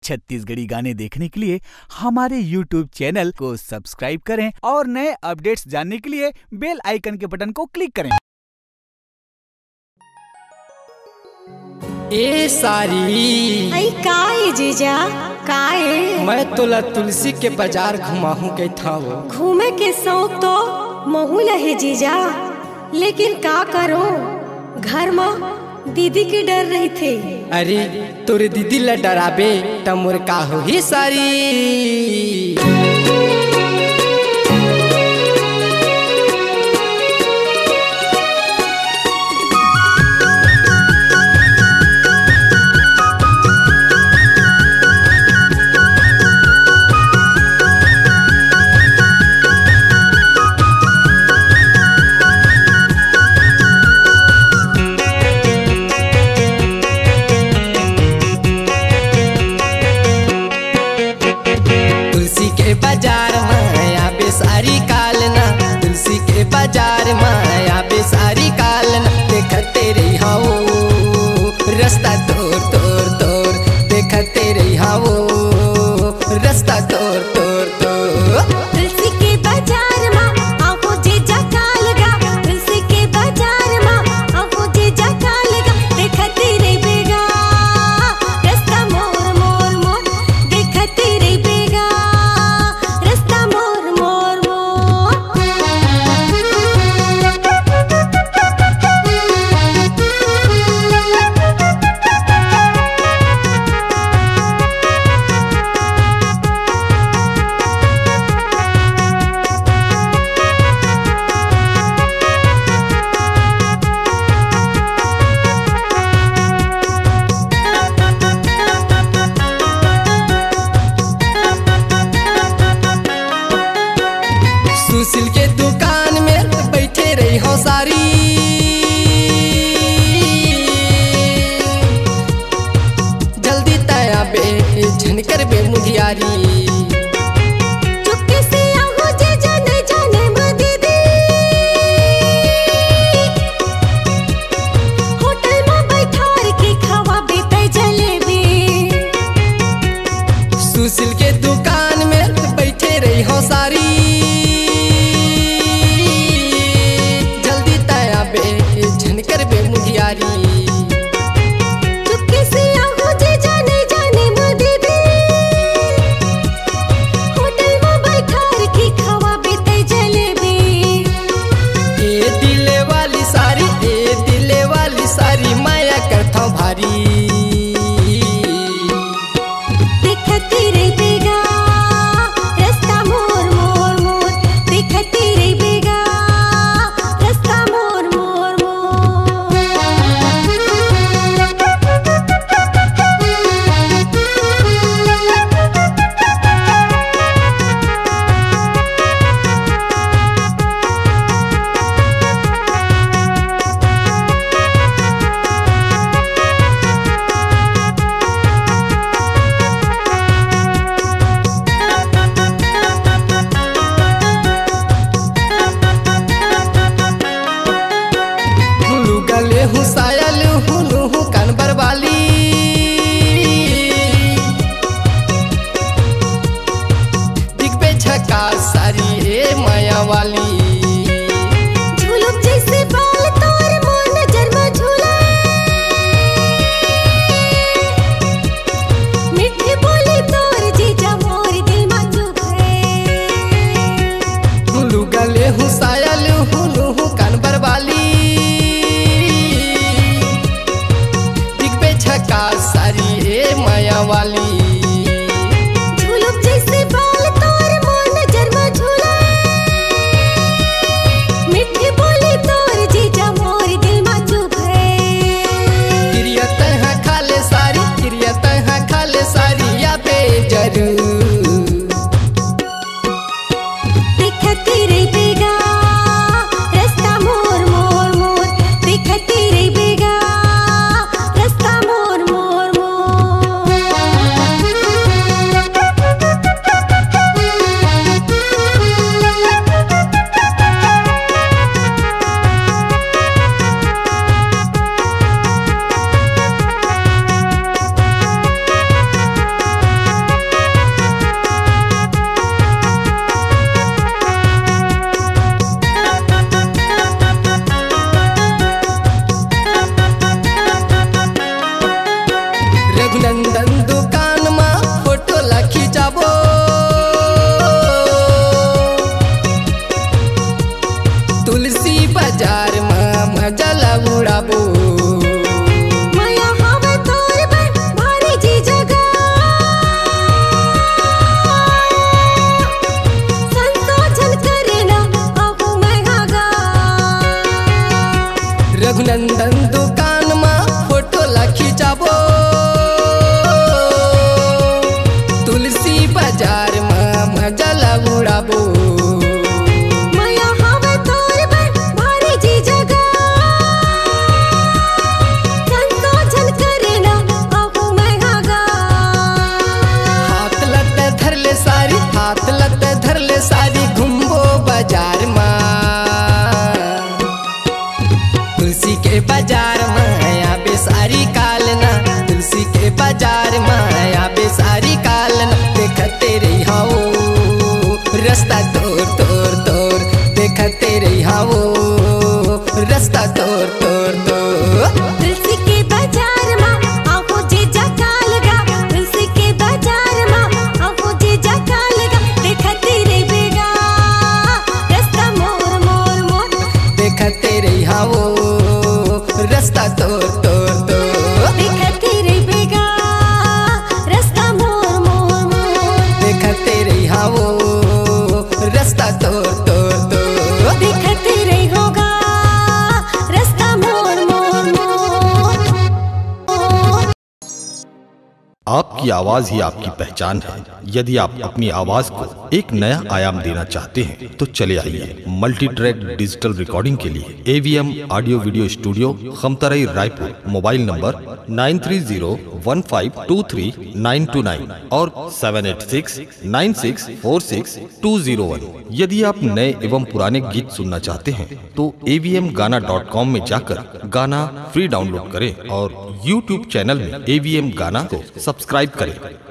छत्तीसगढ़ी गाने देखने के लिए हमारे YouTube चैनल को सब्सक्राइब करें और नए अपडेट्स जानने के लिए बेल आइकन के बटन को क्लिक करें। ए सारी आई काए जीजा काए मैं तोला तुलसी के बाजार घुमाहू के था वो घूमे के शौक तो महूल है जीजा, लेकिन का करो घर में दीदी के डर रही थे। अरे तोरे दीदी ला डराबे त मोर का हो ही सारी। बाजार माया बेसारी कालना, तुलसी के बाजार माया बेसारी कालना, देखते रही हाओ रास्ता तोर तोर तोर, देखते रही हाओ रास्ता तोर तोर तोर। तुलसी के बाजार में आओ जीजा कालगा, तुलसी के बाजार में आओ जीजा कालगा, देखते रही बेगा रास्ता मोर मोर मोर, देखते रही बेगा सुशील के दुकान में बैठे रही हो सारी, जल्दी तया बे झनकर बे मुधियारी। चुपके से आओ जे जाने जाने दीदी, होटल में बैठार के खावा बेते जलेबी। सुशील के दुकान में बैठे रही हो सारी, झनकर बे मुधियारी। चुपके से आओ जे जाने जाने दीदी, होटल में बैठार के खावा बेते जलेबी। ए दिले वाली सारी, ए दिले वाली सारी माया करता भारी। देखती रही बेगा रास्ता मोर मोर मोर, देखती रही बेगा रास्ता मोर मोर मोर। गले हूँ सायल हूँ कानबर वाली, दिखबे झका सारी ए माया वाली। झूलुक जैसे बाल तोर मोर नजर में झूले, मीठी बोली तोर जीजा मोर दिल में चुभे। गले हूँ सायल हूँ कानबर वाली, झका सारी ए माया वाली। झूलुक जैसे बाल तोर मोर नजर में झूले, मीठी बोली तोर जीजा मोर दिल में चुभे। किरियत है खाले सारी, किरियत है खाले सारी या बेजरू। देखती रही बेगा रास्ता मोर मोर मोर, देखती रही बेगा रास्ता मोर मोर मोर। आपकी आवाज ही आपकी पहचान है। यदि आप अपनी आवाज को एक नया आयाम देना चाहते हैं तो चले आइए मल्टी ट्रैक डिजिटल रिकॉर्डिंग के लिए AVM audio video studio, Khamtarai, Raipur. Mobile number 9301523929 और 7869646201। यदि आप नए एवं पुराने गीत सुनना चाहते हैं तो avmgana.com में जाकर गाना फ्री डाउनलोड करें और YouTube चैनल में AVM गाना को सब्सक्राइब करें।